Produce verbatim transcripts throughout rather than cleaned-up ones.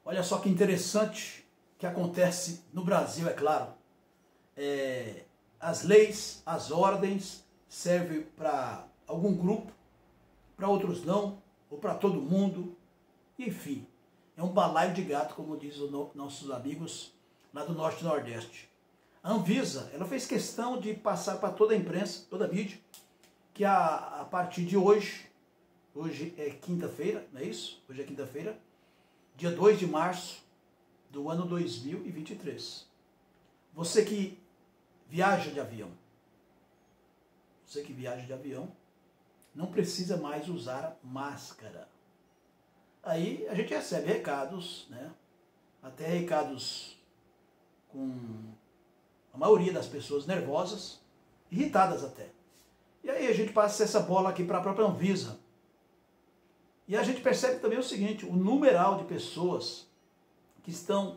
Olha só que interessante que acontece no Brasil, é claro. É, as leis, as ordens servem para algum grupo, para outros não, ou para todo mundo. Enfim, é um balaio de gato, como diz os no, nossos amigos lá do Norte e Nordeste. A Anvisa, ela fez questão de passar para toda a imprensa, toda a mídia, que a, a partir de hoje, hoje é quinta-feira, não é isso? Hoje é quinta-feira, dia dois de março do ano dois mil e vinte e três. Você que viaja de avião, você que viaja de avião, não precisa mais usar máscara. Aí a gente recebe recados, né? Até recados com a maioria das pessoas nervosas, irritadas até. E aí a gente passa essa bola aqui para a própria Anvisa. E a gente percebe também o seguinte, o numeral de pessoas que estão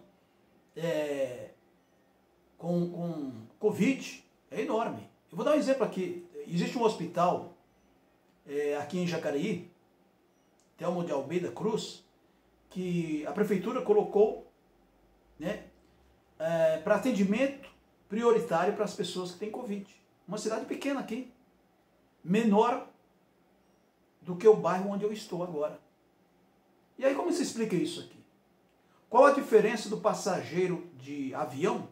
é, com, com Covid é enorme. Eu vou dar um exemplo aqui. Existe um hospital é, aqui em Jacareí, Telmo de Almeida Cruz, que a prefeitura colocou, né, é, para atendimento prioritário para as pessoas que têm Covid. Uma cidade pequena aqui, menor do que o bairro onde eu estou agora. E aí como se explica isso aqui? Qual a diferença do passageiro de avião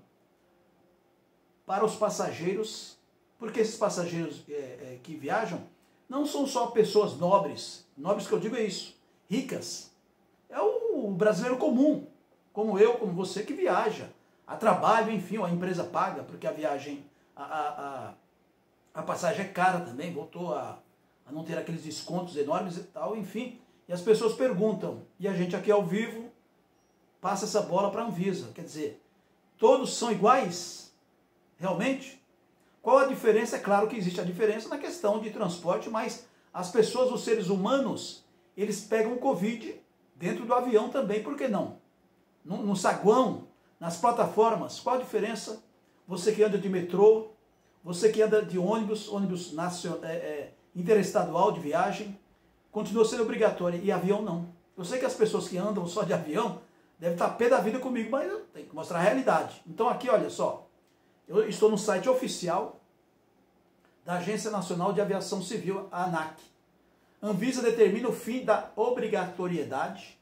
para os passageiros? Porque esses passageiros é, é, que viajam não são só pessoas nobres, nobres que eu digo é isso, ricas. É o brasileiro comum, como eu, como você, que viaja a trabalho, enfim, a empresa paga, porque a viagem, a, a, a, a passagem é cara também, voltou a, a não ter aqueles descontos enormes e tal, enfim. E as pessoas perguntam, e a gente aqui ao vivo passa essa bola para a Anvisa. Quer dizer, todos são iguais? Realmente? Qual a diferença? É claro que existe a diferença na questão de transporte, mas as pessoas, os seres humanos, eles pegam o Covid dentro do avião também, por que não? No, no saguão, nas plataformas, qual a diferença? Você que anda de metrô, você que anda de ônibus, ônibus nacional, é, é, interestadual de viagem, continua sendo obrigatório, e avião não. Eu sei que as pessoas que andam só de avião devem estar pé da vida comigo, mas eu tenho que mostrar a realidade. Então aqui, olha só, eu estou no site oficial da Agência Nacional de Aviação Civil, a ANAC. Anvisa determina o fim da obrigatoriedade,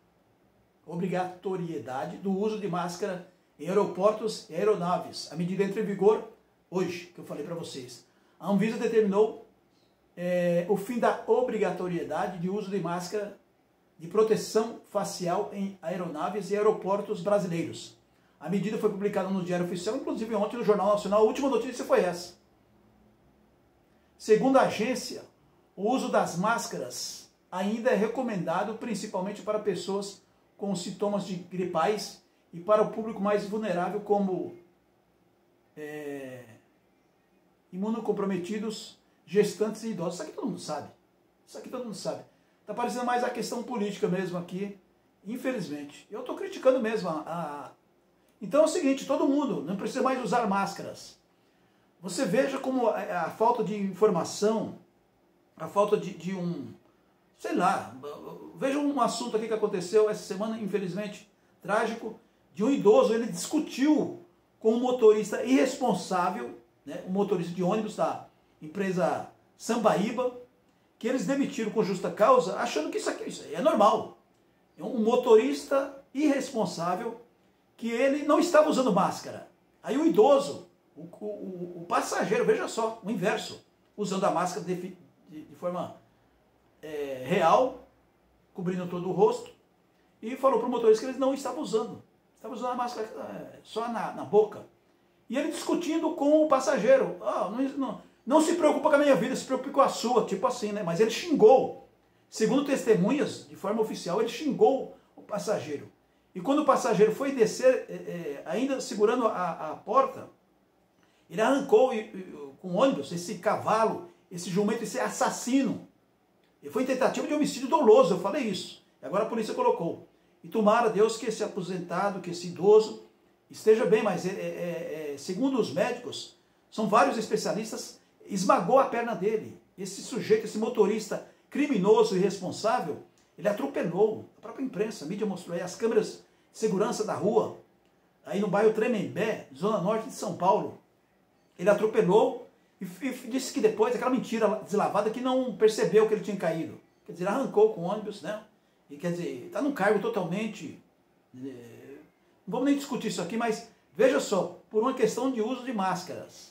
obrigatoriedade do uso de máscara em aeroportos e aeronaves. A medida entra em vigor hoje, que eu falei para vocês. A Anvisa determinou é, o fim da obrigatoriedade de uso de máscara de proteção facial em aeronaves e aeroportos brasileiros. A medida foi publicada no Diário Oficial, inclusive ontem no Jornal Nacional. A última notícia foi essa. Segundo a agência, o uso das máscaras ainda é recomendado principalmente para pessoas com sintomas de gripais e para o público mais vulnerável, como é, imunocomprometidos, gestantes e idosos. Isso aqui todo mundo sabe. Isso aqui todo mundo sabe. Está parecendo mais a questão política mesmo aqui, infelizmente. Eu estou criticando mesmo a, a... Então é o seguinte, todo mundo não precisa mais usar máscaras. Você veja como a, a falta de informação, a falta de, de um, sei lá, veja um assunto aqui que aconteceu essa semana, infelizmente, trágico, de um idoso. Ele discutiu com um motorista irresponsável, né, um motorista de ônibus da empresa Sambaíba, que eles demitiram com justa causa, achando que isso aqui isso é normal. É um motorista irresponsável que ele não estava usando máscara. Aí o idoso, o, o, o passageiro, veja só, o inverso, usando a máscara de, de, de forma é, real, cobrindo todo o rosto, e falou para o motorista que ele não estava usando. Estava usando a máscara é, só na, na boca. E ele discutindo com o passageiro. Ah, não, não, não se preocupa com a minha vida, se preocupe com a sua, tipo assim, né? Mas ele xingou. Segundo testemunhas, de forma oficial, ele xingou o passageiro. E quando o passageiro foi descer, é, é, ainda segurando a, a porta, ele arrancou e, e, com o ônibus esse cavalo, esse jumento, esse assassino. E foi tentativa de homicídio doloso, eu falei isso. E agora a polícia colocou. E tomara Deus que esse aposentado, que esse idoso esteja bem, mas é, é, é, segundo os médicos, são vários especialistas, esmagou a perna dele. Esse sujeito, esse motorista criminoso e irresponsável, Ele atropelou a própria imprensa, a mídia mostrou aí as câmeras de segurança da rua, aí no bairro Tremembé, zona norte de São Paulo. Ele atropelou e, e disse que depois, aquela mentira deslavada, que não percebeu que ele tinha caído. Quer dizer, arrancou com o ônibus, né? E quer dizer, está num cargo totalmente... É, não vamos nem discutir isso aqui, mas veja só, por uma questão de uso de máscaras.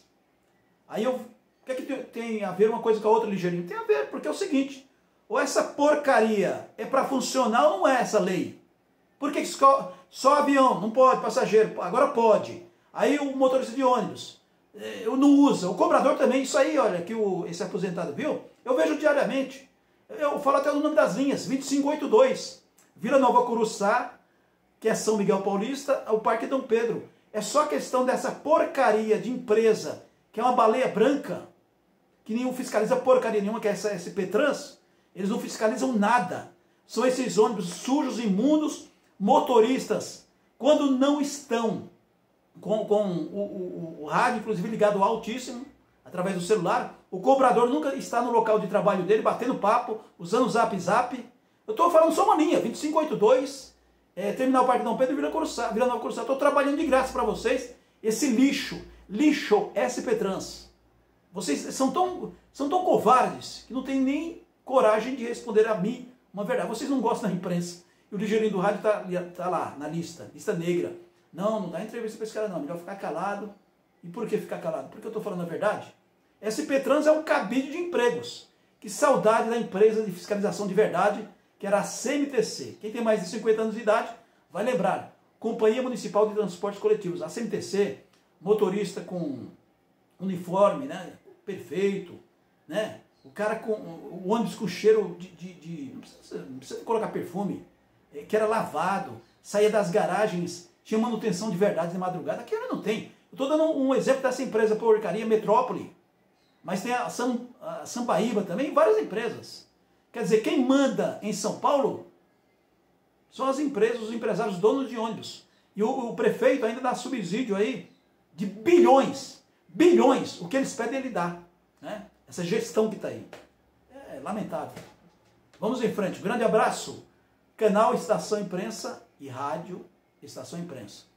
Aí eu... O que é que tem a ver uma coisa com a outra, ligeirinho? Tem a ver, porque é o seguinte, ou essa porcaria é para funcionar ou não é essa lei? Por que só, só avião, não pode, passageiro, agora pode. Aí o motorista de ônibus, eu não usa, o cobrador também, isso aí, olha, que o, esse aposentado viu, eu vejo diariamente. Eu falo até o nome das linhas, vinte e cinco oitenta e dois, Vila Nova Curuçá, que é São Miguel Paulista, o Parque Dom Pedro. É só questão dessa porcaria de empresa, que é uma baleia branca, que nenhum fiscaliza porcaria nenhuma, que é essa S P Trans, eles não fiscalizam nada. São esses ônibus sujos, imundos, motoristas, quando não estão com, com o, o, o rádio, inclusive ligado altíssimo, através do celular, o cobrador nunca está no local de trabalho dele, batendo papo, usando o zap zap. Eu estou falando só uma linha, vinte e cinco oitenta e dois, é, Terminal Parque Dom Pedro e Vila Curuçá, Vila Nova Curuçá. Estou trabalhando de graça para vocês, esse lixo, lixo S P Trans. Vocês são tão, são tão covardes que não tem nem coragem de responder a mim uma verdade. Vocês não gostam da imprensa. E o ligeirinho do rádio está tá lá, na lista, lista negra. Não, não dá entrevista para esse cara não, melhor ficar calado. E por que ficar calado? Porque eu estou falando a verdade. S P Trans é um cabide de empregos. Que saudade da empresa de fiscalização de verdade, que era a C M T C. Quem tem mais de cinquenta anos de idade vai lembrar. Companhia Municipal de Transportes Coletivos. A C M T C, motorista com uniforme, né? Perfeito, né? O cara com o ônibus com cheiro de, de, de não, precisa, não precisa colocar perfume, que era lavado, saía das garagens, tinha manutenção de verdade de madrugada. Aqui não tem. Eu estou dando um exemplo dessa empresa porcaria, Metrópole, mas tem a, Sam, a Sambaíba também, várias empresas. Quer dizer, quem manda em São Paulo são as empresas, os empresários, donos de ônibus. E o, o prefeito ainda dá subsídio aí de bilhões. Bilhões, o que eles pedem ele dá, né? Essa gestão que está aí, é lamentável. Vamos em frente, grande abraço, canal Estação Imprensa e rádio Estação Imprensa.